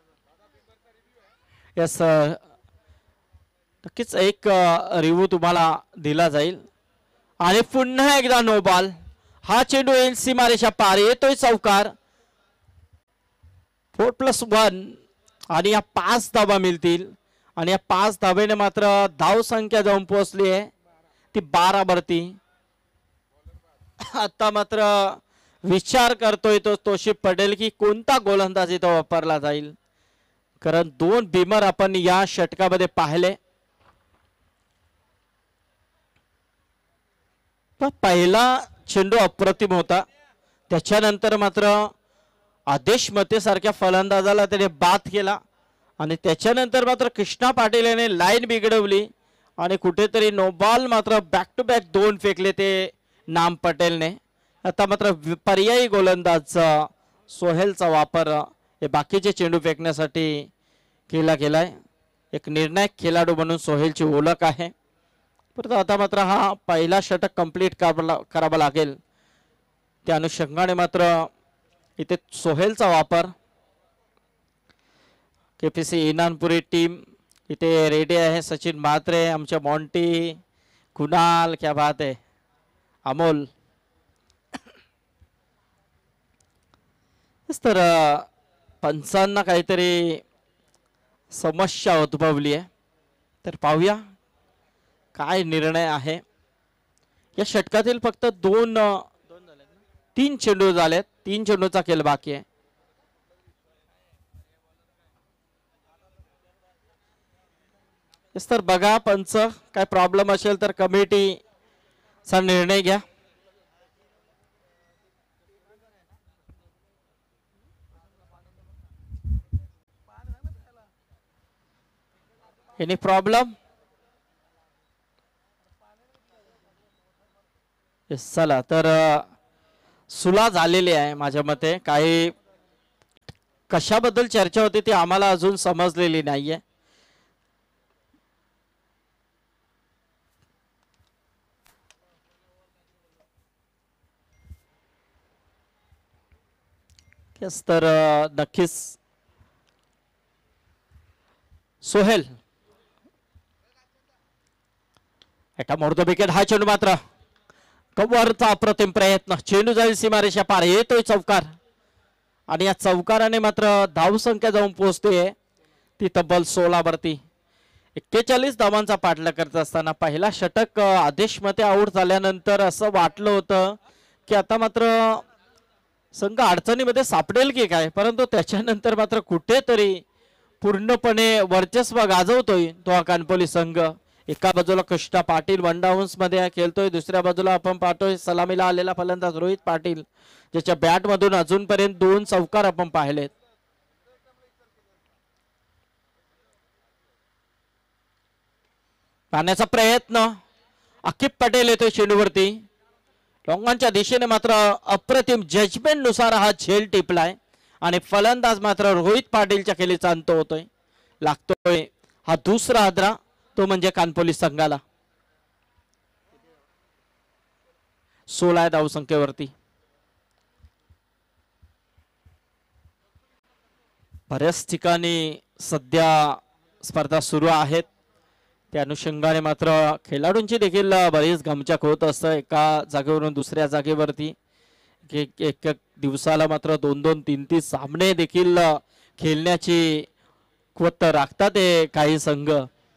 यस, नक्कीच एक रिव्ह्यू तुम्हाला दिला जाईल. आणि पुन्हा एकदा नो बॉल. हा चेंडू येईल सीमारेषा पार. येतोय चौकार. 4+1 आणि या 5 धावा मिळतील आणि या 5 धाब्याने मात्र धाव संख्या जाऊन पोहोचली आहे ती 12 वरती. आता मात्र विचार करतोय तो तोशिब पटेल की कोणता गोलंदाज इथं वापरला जाईल, कारण 2 बिमर आपण या षटकामध्ये पाहिले. पहिला चेंडू अप्रतिम होता, त्याच्यानंतर मात्र आदेश मते सारख्या फलंदाजाला त्याने बाद केला आणि त्याच्यानंतर मात्र कृष्णा पाटील याने लाईन बिघडवली आणि कुठेतरी नो बॉल मात्र बॅक टू बॅक 2 फेकले ते नाम पटेलने. आता मात्र पर्यायी गोलंदाज सोहेलचा वापर हे बाकीचे चेंडू फेकण्यासाठी केला गेलाय. एक निर्णायक खेळाडू म्हणून सोहेलची ओळख आहे. परंतु आता मात्र हा पहिला षटक कंप्लीट करावा लागेल. त्या अनुषंगाने मात्र इथे सोहेलचा वापर. केपीसी इनानपुरी टीम इथे रेडी आहे. सचिन म्हात्रे, आमच्या मॉन्टी, कुणाल, क्या बात आहे, अमोल. तर पंचांना काहीतरी समस्या उद्भवली आहे, तर पाहूया काय निर्णय आहे. या षटकातील फक्त 3 चेंडू झालेत. 3 चेंडूचा खेळ बाकी आहे. तर बघा पंच, काय प्रॉब्लेम असेल तर कमिटीचा निर्णय घ्या. Any problem? चला, तर सुला झालेली आहे माझ्या मते. काही कशाबद्दल चर्चा होती ती आम्हाला अजून समजलेली नाहीये. तर नक्कीच सोहेल एका मोडतो विकेट. हा चेंडू मात्र कव्हरचा अप्रतिम प्रयत्न. चेंडू जाईल सीमारेषा पार. येतोय चौकार आणि या चौकाराने मात्र धावसंख्या जाऊन पोहोचते ती तब्बल 16 वरती. 41 धावांचा पाठलाग करत असताना पहिला षटक आदेश मते आऊट झाल्यानंतर असं वाटलं होतं की आता मात्र संघ अडचणीमध्ये सापडेल की काय, परंतु त्याच्यानंतर मात्र कुठेतरी पूर्णपणे वर्चस्व गाजवतोय तो कानपोली संघ. एका बाजूला कृष्णा पाटील वनडाउन्स मध्ये खेळतोय, दुसऱ्या बाजूला आपण पाहतोय सलामीला आलेला फलंदाज रोहित पाटील, ज्याच्या बॅट मधून अजूनपर्यंत 2 चौकार आपण पाहिलेत. पाण्याचा प्रयत्न. अकिब पटेल येतोय चेंडूवरती. लॉंगांच्या दिशेने मात्र अप्रतिम जजमेंट नुसार हा झेल टिपलाय आणि फलंदाज मात्र रोहित पाटीलच्या खेळीचा अंत होतोय. लागतोय हा दुसरा हादरा, तो म्हणजे कानपोली संघाला. 16 धावसंख्येवरती. बऱ्याच ठिकाणी सध्या स्पर्धा सुरू आहेत, त्या अनुषंगाने मात्र खेळाडूंची देखील बरीच गमचक होत असतं. एका जागेवरून दुसऱ्या जागेवरती एक एक दिवसाला मात्र 2-2 3-3 सामने देखील खेळण्याची कुवत राखतात हे काही संघ.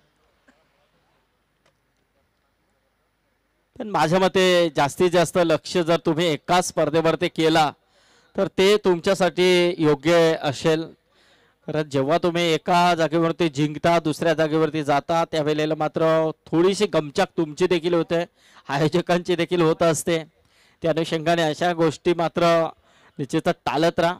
पण माझ्या मते जास्तीत जास्त लक्ष जर तुम्ही एकाच स्पर्धेवरती केला तर ते तुमच्यासाठी योग्य असेल. कारण जेव्हा तुम्ही एका जागेवरती जिंकता दुसऱ्या जागेवरती जाता त्यावेळेला मात्र थोडीशी गमचाक तुमची देखील होते, आयोजकांची देखील होत असते. त्या अनुषंगाने अशा गोष्टी मात्र निश्चितच टाळत राहा.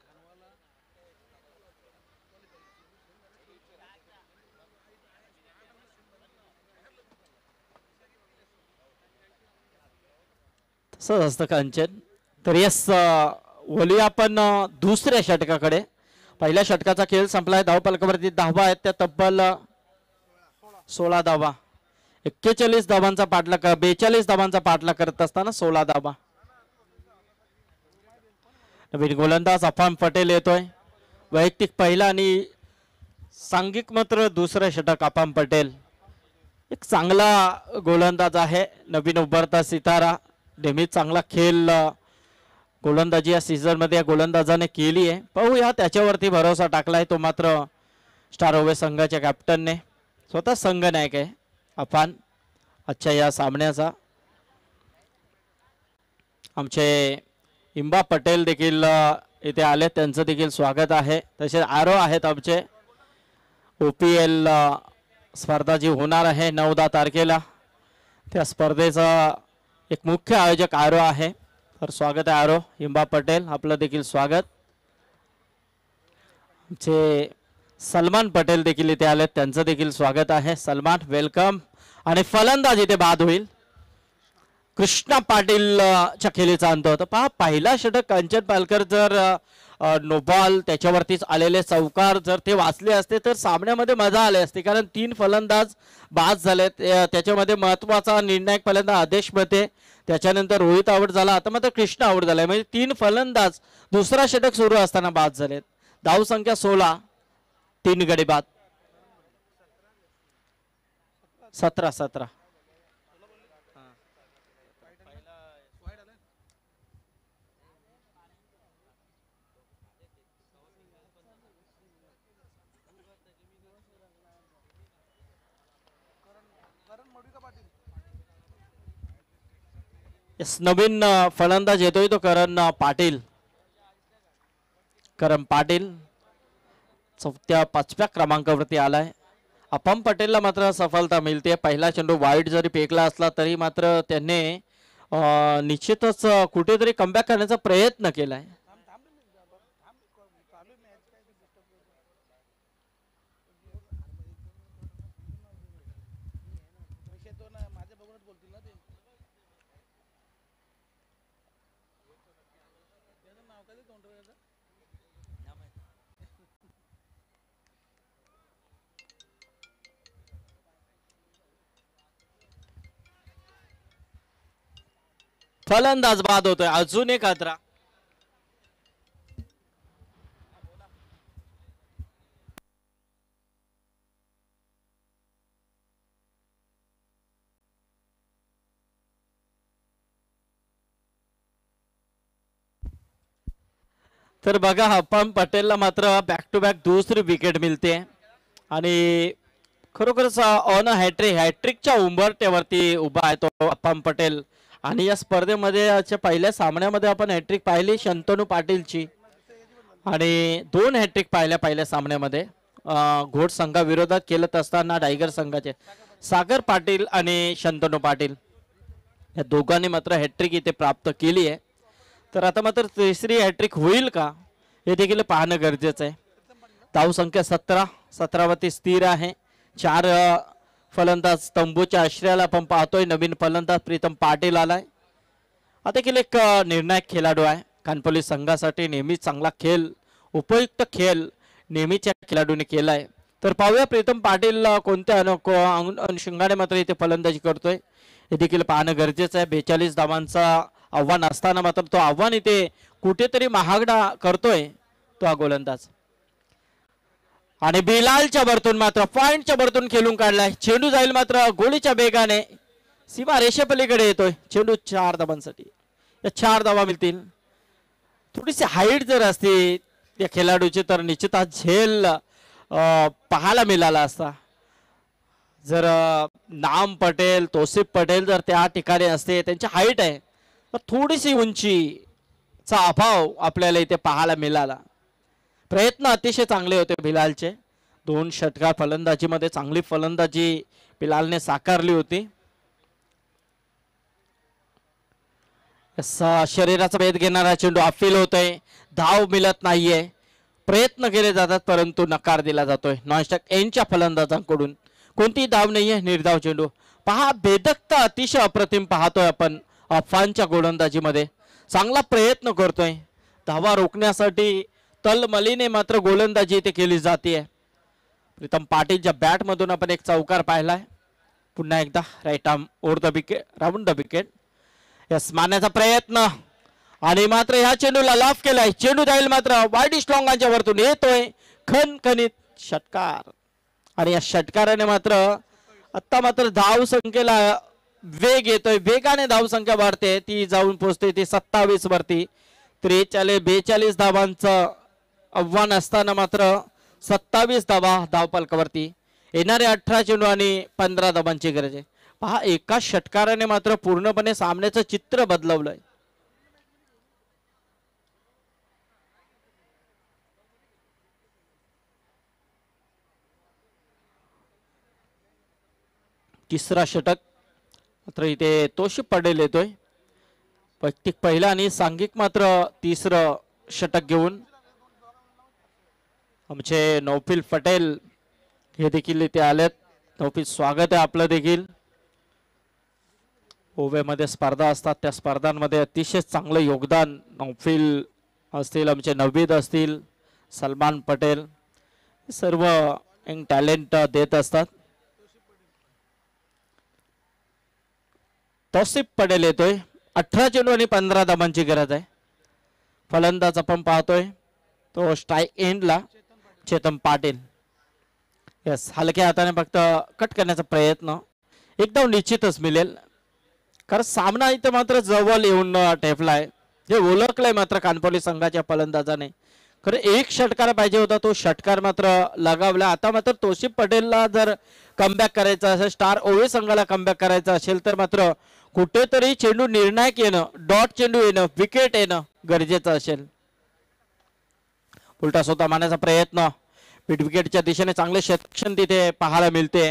तसंच असतं कांचन. तर यस वळूया आपण दुसऱ्या षटकाकडे. पहिल्या षटकाचा खेळ संपलाय. धावफलकावरती धावा आहेत त्या तब्बल 16 धावा. 41 धावांचा पाठलाग 42 धावांचा पाठलाग करत असताना 16 धावा. नवीन गोलंदाज अफान पटेल येतोय. वैयक्तिक पहिला आणि सांघिक मात्र दुसरं षटक अफान पटेल. एक चांगला गोलंदाज आहे. नवीन उभरता सितारा. नेहमीच चांगला खेळ गोलंदाजी या सीझन मध्ये या गोलंदाजाने केली आहे. पाहूया त्याच्यावरती भरोसा टाकलाय तो मात्र स्टार ओवे संघाच्या कॅप्टनने. स्वतः संघ नायक आहे अफान आजच्या या सामन्याचा. आमचे इम्बा पटेल देखील इथे आले, त्यांचं देखील स्वागत आहे. तसेच आरो आहेत आमचे. OPL स्पर्धा जी होणार आहे 9-10 तारखेला त्या स्पर्धेचा एक मुख्य आयोजक आरो आहे. तर स्वागत आहे आरो. इम्बा पटेल आपलं देखील स्वागत. आमचे सलमान पटेल देखील इथे आले, त्यांचं देखील स्वागत आहे. सलमान वेलकम. आणि फलंदाज इथे बाद होईल कृष्णा पाटील च्या खेळीचा अंत होता. पहा पहिला षटक कंचन पालकर जर नो बॉल त्याच्यावरतीच आलेले चौकार जर ते वाचले असते तर सामन्यामध्ये मजा आली असते. कारण 3 फलंदाज बाद झाले. त्याच्यामध्ये महत्वाचा निर्णायक फलंदाज आदेश मते, त्याच्यानंतर रोहित आउट झाला, आता मात्र कृष्णा आउट झालाय. म्हणजे 3 फलंदाज दुसरा षटक सुरू असताना बाद झालेत. धाव संख्या 16, 3 गडी बाद. 17. नवीन फलंदाज येतोय तो करण पाटील. करण पाटील 4-5व्या क्रमांकावरती आलाय. अपम पटेलला मात्र सफलता मिळते. पहिला चेंडू वाईट जरी फेकला असला तरी मात्र त्यांनी निश्चितच कुठेतरी कमबॅक करण्याचा प्रयत्न केलाय. फलंदाज बाद होतोय. अजून एक खतरा. तर बघा अपम पटेलला मात्र बॅक टू बॅक दुसरी विकेट मिळते आणि खरोखरच ऑन हॅट्रिकच्या उंबरट्यावरती उभा आहे तो अपम पटेल. आणि या स्पर्धेमध्ये पहिल्या सामन्यामध्ये आपण हॅट्रिक पाहिली शंतनू पाटीलची आणि 2 हॅट्रिक पाहिल्या पहिल्या सामन्यामध्ये घोड संघाविरोधात केलत असताना टायगर संघाचे सागर पाटील आणि शंतनू पाटील या दोघांनी मात्र हॅट्रिक इथे प्राप्त केली आहे. तर आता मात्र तिसरी हॅट्रिक होईल का हे देखील पाहणं गरजेचं आहे. धाव संख्या 17वरती स्थिर आहे. 4 फलंदाज तंबूच्या आश्रयाला आपण पाहतोय. नवीन फलंदाज प्रीतम पाटील आलाय. हा देखील एक निर्णायक खेळाडू आहे. कानपोली संघासाठी नेहमीच चांगला खेळ, उपयुक्त खेळ नेहमीच्या खेळाडूने केलाय. तर पाहूया प्रीतम पाटील कोणत्या अनुषंगाने मात्र इथे फलंदाजी करतोय हे देखील पाहणं गरजेचं आहे. 42 धावांचा आव्हान असताना मात्र तो आव्हान इथे कुठेतरी महागडा करतोय तो हा गोलंदाज. आणि बिलालच्या वरतून मात्र पॉइंटच्या वरतून खेळून काढलाय. चेंडू जाईल मात्र गोळीच्या वेगाने सीमा रेषेपलीकडे येतोय. चेंडू 4 धावांसाठी. या 4 धावा मिळतील. थोडीशी हाईट जर असती त्या खेळाडूची तर निश्चित हा झेल पाहायला मिळाला असता. जर नाम पटेल तोसिफ पटेल जर त्या ठिकाणी असते, त्यांची हाईट आहे तर थोडीशी उंचीचा अभाव आपल्याला इथे पाहायला मिळाला. प्रयत्न अतिशय चांगले होते बिलालचे. 2 षटकार फलंदाजीमध्ये चांगली फलंदाजी बिलालने साकारली होती. शरीराचा भेद घेणारा चेंडू अपील होतोय, धाव मिळत नाहीये, प्रयत्न केले जातात परंतु नकार दिला जातोय नॉनस्टॉप एंडच्या फलंदाजांकडून. कोणती धाव नाहीये, निर्धाव चेंडू. पहा बेदकता अतिशय अप्रतिम पाहतोय आपण अफानच्या गोलंदाजीमध्ये. चांगला प्रयत्न करतोय धावा रोखण्यासाठी, तलमलीने मात्र गोलंदाजी इथे केली जाते. प्रीतम पाटीलच्या बॅट मधून आपण एक चौकार पाहिलाय. पुन्हा एकदा right arm over the wicket, round the wicket. Yes, मारण्याचा प्रयत्न आणि मात्र ह्या चेंडूला लाफ केलाय. चेंडू जाईल मात्र वाईड स्ट्रॉंगांच्या वरतून येतोय खणखणीत षटकार. आणि या षटकाराने मात्र आता मात्र धाव संख्येला वेग येतोय, वेगाने धाव संख्या वाढते, ती जाऊन पोहोचते ती 27 वरती. 43-42 धावांचं आव्हान असताना मात्र 27 धावा धावफलकावरती. येणारे 18 चेंडू आणि 15 धावांची गरज आहे. पहा एका षटकाराने मात्र पूर्णपणे सामन्याचं चित्र बदलवलंय. तिसरा षटक मात्र इथे तोशिफ पटेल येतोय. वैयक्तिक पहिला आणि सांघिक मात्र तिसरं षटक घेऊन आमचे नौफिल पटेल हे देखील इथे आलेत. नौफिल, स्वागत आहे आपलं देखील. ओव्यामध्ये स्पर्धा असतात, त्या स्पर्धांमध्ये अतिशय चांगलं योगदान नौफिल असतील, आमचे नववीद असतील, सलमान पटेल, सर्व यंग टॅलेंट देत असतात. तौसिफ पटेल येतोय. 18 चेंडू आणि 15 धावांची गरज आहे. फलंदाज आपण पाहतोय तो स्ट्राईक एंडला चेतन पाटील. यस, हलक्या हाताने फक्त कट करण्याचा प्रयत्न, एकदम निश्चितच मिळेल कारण सामना इथं मात्र जवळ येऊन ठेपलाय. जे ओळखलंय मात्र कानपवली संघाच्या फलंदाजाने. खरं एक षटकार पाहिजे होता, तो षटकार मात्र लगावला. आता मात्र तौसिफ पटेलला जर कमबॅक करायचा असेल, स्टार ओवे संघाला कमबॅक करायचा असेल तर मात्र कुठेतरी चेंडू निर्णायक येणं, डॉट चेंडू येणं, विकेट येणं गरजेचं असेल. उलटा स्वतः मारण्याचा प्रयत्न, मिड विकेटच्या दिशेने चांगले क्षेत्ररक्षण तिथे पाहायला मिळते.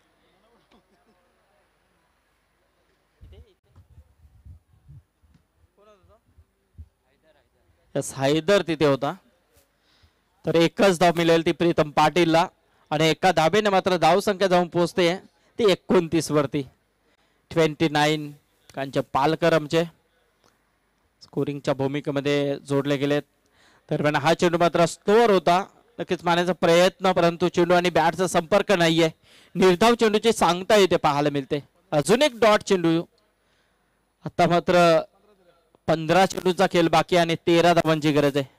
हैदर तिथे होता. तर एकच धाव मिळेल ती प्रीतम पाटीलला आणि एका धाबेने मात्र धाव संख्या जाऊन पोहोचते ती 29 वरती. 29 कांचे पालकर आमचे स्कोरिंगच्या भूमिकेमध्ये जोडले गेलेत. दरम्यान हा चेंडू मात्र स्लोअर होता, नक्कीच मारण्याचा प्रयत्न, परंतु चेंडू आणि बॅटचा संपर्क नाहीये. निर्धाव चेंडूची सांगता इथे पाहायला मिळते. अजून एक डॉट चेंडू. आता मात्र 15 चेंडूचा खेळ बाकी आणि 13 धावांची गरज आहे.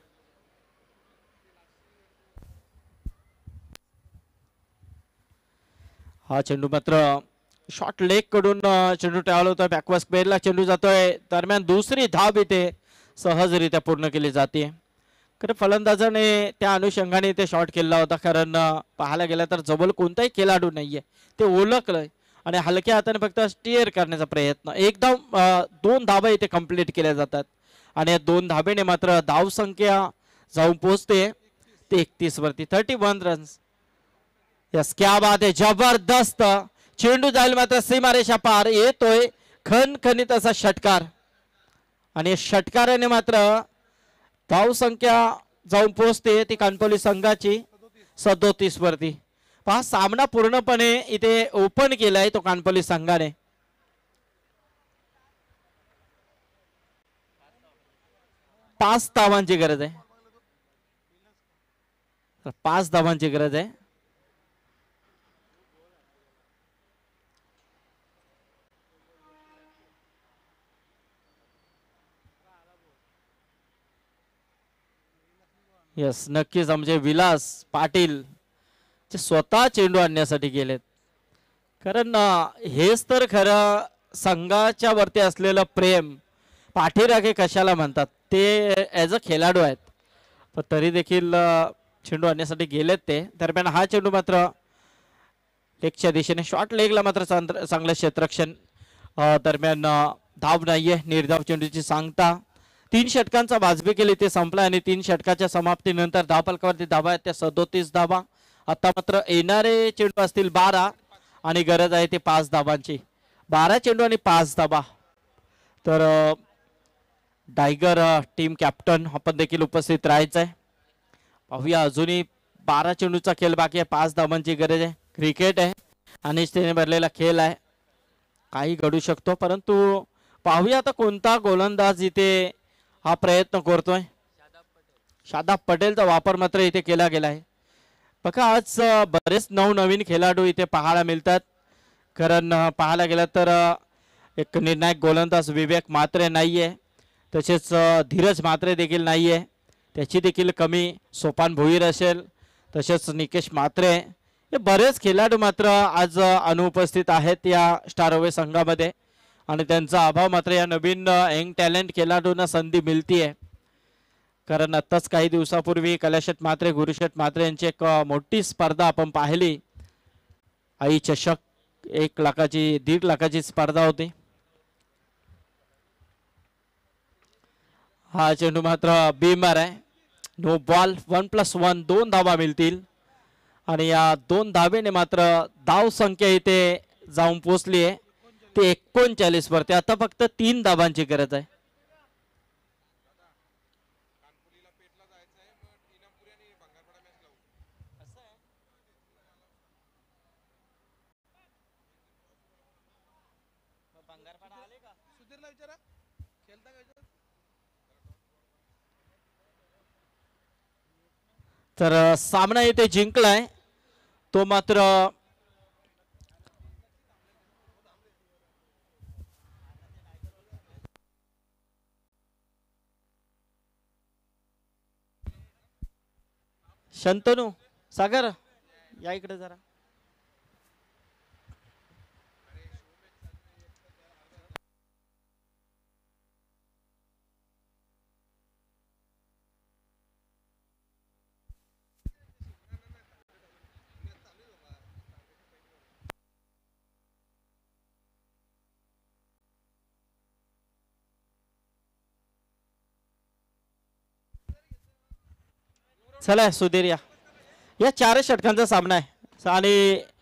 हा चेंडू मात्र शॉर्ट लेग कडून चेंडू ट्रॅव्हल होतोय, बॅकवर्ड स्क्वेअरला चेंडू जातोय. दरम्यान दुसरी धाव इथे सहजरित्या पूर्ण केली जाते. खरं फलंदाजाने त्या अनुषंगाने ते शॉट केला होता, कारण पाहायला गेलं तर जवळ कोणताही खेळाडू नाहीये, ते ओळखलंय आणि हलक्या हाताने फक्त स्टीअर करण्याचा प्रयत्न. एक धाव, 2 धाबा इथे कंप्लीट केल्या जातात आणि या 2 धाबेने मात्र धाव संख्या जाऊन पोहोचते ते 31 वरती. 31 रन्स. यस, क्या बात आहे, जबरदस्त चेंडू जाईल मात्र सीमारेषा पार. येतोय खणखणीत असा षटकार आणि षटकाराने मात्र धाव संख्या जाऊन पोहोचते ती कानपवली संघाची 37 वरती. पहा सामना पूर्णपणे इथे ओपन केलाय तो कानपवली संघाने. पाच धावांची गरज आहे. 5 धावांची गरज आहे. यस, नक्कीच आमचे विलास पाटील ते स्वतः चेंडू आणण्यासाठी गेलेत, कारण हेच तर खरं संघाच्या वरती असलेलं प्रेम. पाठीराखे कशाला म्हणतात. ते ॲज अ खेळाडू आहेत, पण तरी देखील चेंडू आणण्यासाठी गेलेत ते. दरम्यान हा चेंडू मात्र लेगच्या दिशेने शॉर्ट लेगला मात्र चांगलं क्षेत्ररक्षण. दरम्यान धाव नाहीये, निर्धाव चेंडूची सांगता. 3 षटकांचा वाजवी केली ते संपला आणि 3 षटकाच्या समाप्तीनंतर धावफलकावरती धावा आहेत त्या 37 धावा. आता मात्र येणारे चेंडू असतील 12 आणि गरज आहे ते 5 धावांची. 12 चेंडू आणि 5 धावा. तर टायगर टीम कॅप्टन आपण देखील उपस्थित राहायचं आहे. पाहूया, अजूनही 12 चेंडूचा खेळ बाकी आहे, 5 धावांची गरज आहे. क्रिकेट आहे आणि त्याने भरलेला खेळ आहे, काही घडू शकतो. परंतु पाहूया आता कोणता गोलंदाज इथे हा प्रयत्न करतोय. शादाब पटेलचा वापर मात्र इथे केला गेला आहे. बघा, आज बरेच नवनवीन खेळाडू इथे पाहायला मिळतात. कारण पाहायला गेलं तर एक निर्णायक गोलंदाज विवेक म्हात्रे नाहीये, तसेच धीरज म्हात्रे देखील नाहीये, त्याची देखील कमी. सोपान भोईर असेल, तसेच निकेश म्हात्रे, हे बरेच खेळाडू मात्र आज अनुपस्थित आहेत या स्टार ओवे संघामध्ये आणि त्यांचा अभाव मात्र या नवीन यंग टॅलेंट खेळाडूंना संधी मिळतीये. कारण आत्ताच काही दिवसापूर्वी कलाशेठ म्हात्रे, गुरुशेठ म्हात्रे यांची एक मोठी स्पर्धा आपण पाहिली. आई चषक 1 लाखाची 1.5 लाखाची स्पर्धा होती. हा चेंडू मात्र बीमार आहे. No ball. 1+1 2 धावा मिळतील आणि या 2 धावेने मात्र धाव संख्या इथे जाऊन पोहोचली आहे ते 39 वरती. आता फक्त 3 धावांची गरज आहे. तर सामना इथे जिंकलाय तो मात्र शंतनू. सागर या इकडे जरा. चला सुधीर या. 4 षटकांचा सामना आहे आणि